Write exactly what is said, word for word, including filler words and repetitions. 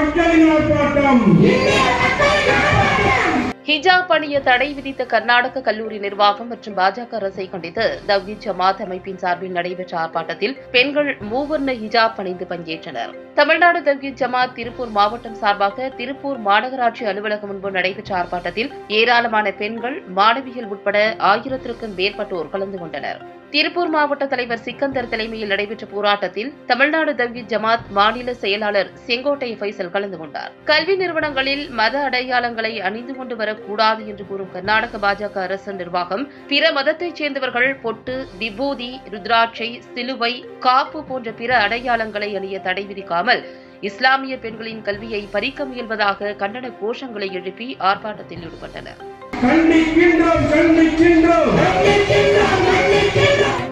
ஹிஜாப் அணிய தடை விதித்த கர்நாடக கல்லூரி நிர்வாகம் மற்றும் பாஜக அரசை கண்டித்து தவ்ஹீத் ஜமாத் அமைப்பின் சார்பில் நடைபெற்ற ஆர்ப்பாட்டத்தில் பெண்கள் மூவர்ண ஹிஜாப் அணிந்து பங்கேற்றனர். தமிழ்நாடு தவ்ஹீத் ஜமாத் திருப்பூர் மாவட்டம் சார்பாக திருப்பூர் மாநகராட்சி அலுவலகம் முன்பு நடைபெற்ற ஆர்ப்பாட்டத்தில் ஏராளமான பெண்கள், மாணவிகள் உட்பட ஆயிரத்திற்கும் மேற்பட்டோர் கலந்து கொண்டனர். திருப்பூர் மாவட்ட தலைவர் சிக்கந்தர் தலைமையில் நடைபெற்ற போராட்டத்தில் தமிழ்நாடு தவ்ஹீத் ஜமாத் மாநில செயலாளர் செங்கோட்டை ஃபைசல் கலந்து கொண்டார். கல்வி நிறுவனங்களில் மத அடையாளங்களை அணிந்து கொண்டு வரக்கூடாது என்று கூறும் கர்நாடக பாஜக அரசு நிர்வாகம் பிற மதத்தைச் சேர்ந்தவர்கள் பொட்டு, விபூதி, ருத்ராட்சை, சிலுவை, காப்பு போன்ற பிற அடையாளங்களை அணிய தடை விதிக்காமல் இஸ்லாமிய பெண்களின் கல்வியை பறிக்க முயல்வதாக கண்டன கோஷங்களை எழுப்பி ஆர்ப்பாட்டத்தில் ஈடுபட்டனர். கண்டிக்கின்றோம் கண்டிக்கின்றோம்